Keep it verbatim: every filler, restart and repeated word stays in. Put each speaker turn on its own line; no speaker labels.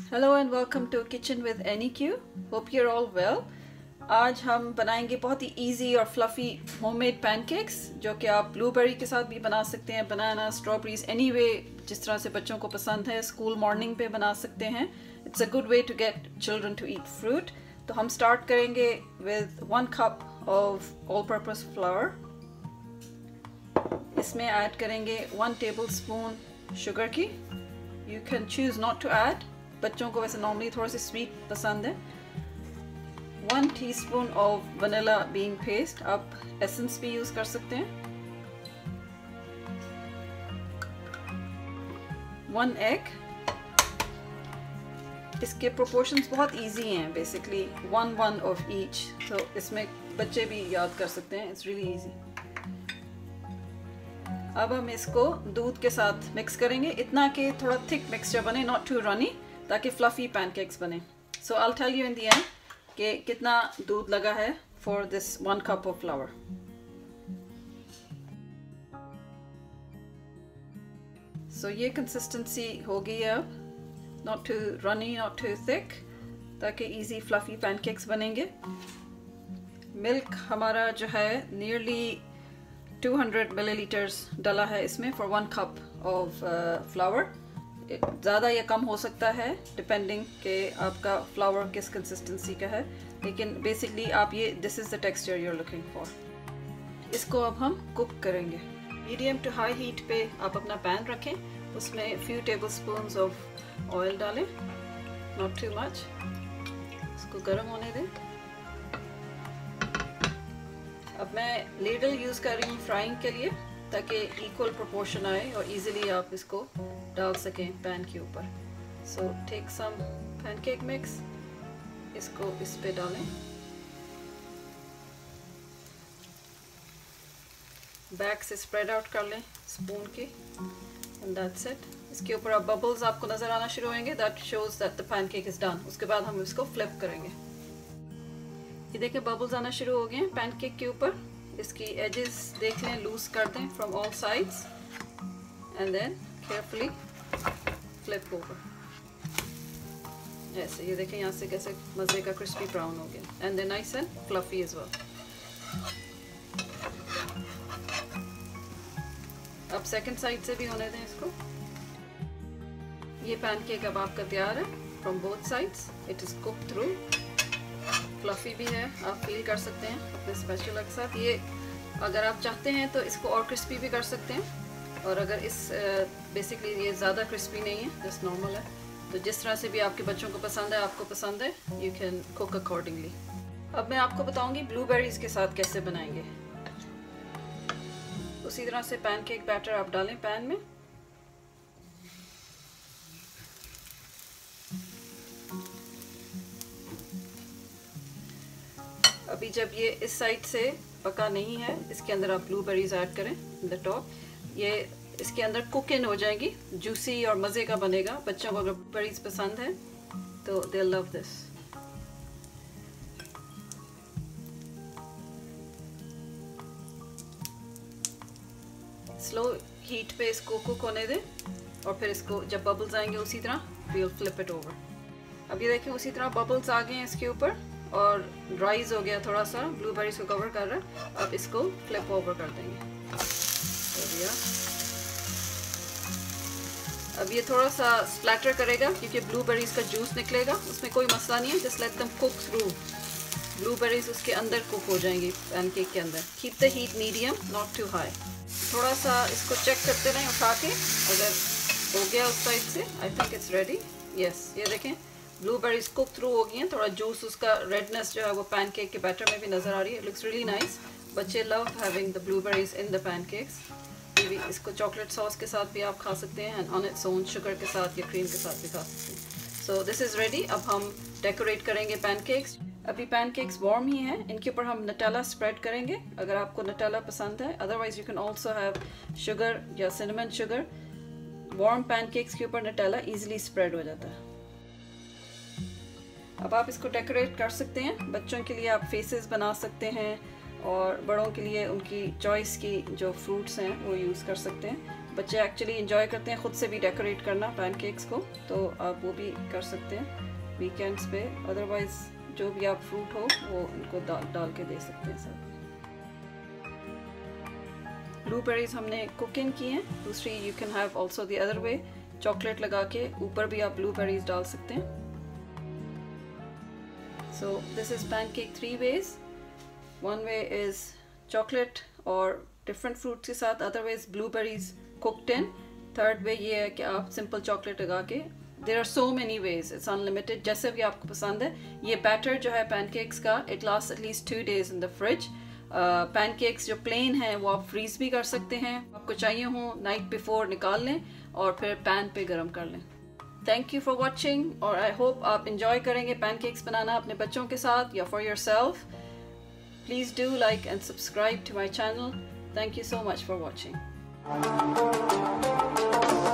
Hello and welcome to kitchen with Annie Q. Hope you are all well. आज हम बनाएंगे बहुत ही इजी और फ्लफी होममेड पैनकेक्स जो कि आप ब्लूबेरी के साथ भी बना सकते हैं, बनाना, स्ट्रॉबेरीज, एनी वे जिस तरह से बच्चों को पसंद है। स्कूल मॉर्निंग पे बना सकते हैं। It's a good way to get children to eat fruit. तो हम स्टार्ट करेंगे with one cup of all purpose flour. इसमें ऐड करेंगे वन टेबल स्पून शुगर की। You can choose not to add, बच्चों को वैसे नॉर्मली थोड़ा सा स्वीट पसंद है। One teaspoon of vanilla bean paste, आप एसेंस भी यूज कर सकते हैं। One egg. इसके प्रोपोर्शंस बहुत इजी हैं, basically one one of each, तो इसमें बच्चे भी याद कर सकते हैं। It's really easy. अब हम इसको दूध के साथ मिक्स करेंगे, इतना कि थोड़ा थिक मिक्सचर बने, नॉट टू रनी, ताकि फ्लफी पैनकेक्स बने। So I will tell you in the end कि कितना दूध लगा है for this one cup of flour. So ये कंसिस्टेंसी हो गई है अब, not too runny, not too thick, ताकि इजी फ्लफी पैनकेक्स बनेंगे। मिल्क हमारा जो है नियरली टू हंड्रेड मिलीलीटर्स डला है इसमें for one cup of flour. ज़्यादा या कम हो सकता है डिपेंडिंग कि आपका फ्लावर किस कंसिस्टेंसी का है, लेकिन बेसिकली आप ये this is the texture you are looking for. इसको अब हम कुक करेंगे। मीडियम टू हाई हीट पे आप अपना पैन रखें, उसमें few tablespoons of oil डालें, नॉट टू मच। इसको गर्म होने दें। अब मैं लेडल यूज़ कर रही हूँ फ्राइंग के लिए, ताकि इक्वल प्रोपोर्शन आए और इजीली आप इसको डाल सकें पैन के ऊपर। So take some pancake mix, इसको इस पे डालें, बैक से स्प्रेड आउट कर लें स्पून के, एंड दैट्स इट। इसके ऊपर अब बबल्स आपको नजर आना शुरू होंगे, that shows that the pancake is done. उसके बाद हम इसको फ्लिप करेंगे। ये देखिए बबल्स आना शुरू हो गए हैं पैनकेक के ऊपर। इसकी एजेस देख लें, लूज कर दें from all sides, and then carefully flip over. ऐसे ये देखें यहाँ से कैसे मज़े का क्रिस्पी ब्राउन हो गया, and then nice and fluffy as well. अब सेकंड साइड से भी होने दें इसको। ये पैनकेक अब आपका तैयार है from both sides. It is cook through, fluffy भी है, आप फील कर सकते हैं अपने स्पैचुला के साथ। ये अगर आप चाहते हैं तो इसको और क्रिस्पी भी कर सकते हैं, और अगर इस बेसिकली uh, ये ज़्यादा क्रिस्पी नहीं है, जस्ट नॉर्मल है, तो जिस तरह से भी आपके बच्चों को पसंद है, आपको पसंद है, यू कैन कुक अकॉर्डिंगली। अब मैं आपको बताऊंगी ब्लूबेरीज के साथ कैसे बनाएंगे। उसी तरह से पैनकेक बैटर आप डालें पैन में। अभी जब ये इस साइड से पका नहीं है, इसके अंदर आप ब्लूबेरीज ऐड करें द टॉप। ये इसके अंदर कुक इन हो जाएंगी, जूसी और मज़े का बनेगा। बच्चों को अगर ब्लूबेरीज पसंद है तो they love this. Slow heat पे इसको कुक होने दें, और फिर इसको जब बबल्स आएंगे उसी तरह we will flip it over. अब ये देखें उसी तरह बबल्स आ गए हैं इसके ऊपर, और ड्राइज हो गया थोड़ा सा, ब्लूबेरीज को कवर कर रहा है। अब इसको फ्लिप ओवर कर देंगे। अब ये थोड़ा सा स्प्लैटर करेगा क्योंकि ब्लूबेरीज का जूस निकलेगा, उसमें कोई मसला नहीं है। Just let them cook through, blueberries उसके अंदर कुक हो जाएंगी पैनकेक के अंदर। Keep the heat medium, not too high. थोड़ा सा इसको चेक करते रहें उठा के, अगर हो गया उस साइड से, I think it's ready. Yes, ये देखें ब्लूबेरीज कुक थ्रू हो गई हैं। थोड़ा जूस, उसका रेडनेस जो है वो पैनकेक के बैटर में भी नज़र आ रही है। Looks really nice. बच्चे love having the blueberries in the pancakes. ये भी इसको चॉकलेट सॉस के साथ भी आप खा सकते हैं, and on its own sugar के साथ या क्रीम के साथ भी खा सकते हैं। So this is ready. अब हम डेकोरेट करेंगे पैनकेक्स। अभी पैनकेक्स वार्म ही हैं, इनके ऊपर हम नटेला स्प्रेड करेंगे अगर आपको नटेला पसंद है। Otherwise you can also have sugar या सिनेमन शुगर। वार्म पैनकेक्स के ऊपर नटेला ईजिली स्प्रेड हो जाता है। अब आप इसको डेकोरेट कर सकते हैं। बच्चों के लिए आप फेसेस बना सकते हैं, और बड़ों के लिए उनकी चॉइस की जो फ्रूट्स हैं वो यूज़ कर सकते हैं। बच्चे एक्चुअली इंजॉय करते हैं खुद से भी डेकोरेट करना पैनकेक्स को, तो आप वो भी कर सकते हैं वीकेंड्स पे। अदरवाइज जो भी आप फ्रूट हो वो उनको डाल डाल के दे सकते हैं सब। ब्लूबेरीज हमने कुक इन की हैं। दूसरी you can have also the other way, chocolate लगा के ऊपर भी आप ब्लूबेरीज डाल सकते हैं। So this is pancake three ways. One way is chocolate और डिफरेंट फ्रूट्स के साथ, other ways blueberries cooked in. Third way ये है कि आप सिंपल चॉकलेट लगा के, there are so many ways, it's unlimited, जैसे भी आपको पसंद है। ये बैटर जो है पैनकेक्स का, it last at least two days in the fridge. Pancakes जो प्लेन है वो आप फ्रीज भी कर सकते हैं, आपको चाहिए हो नाइट बिफोर निकाल लें और फिर पैन पे गरम कर लें। थैंक यू फॉर वॉचिंग, और आई होप आप इंजॉय करेंगे पैनकेक्स बनाना अपने बच्चों के साथ या for yourself. Please do like and subscribe to my channel. Thank you so much for watching.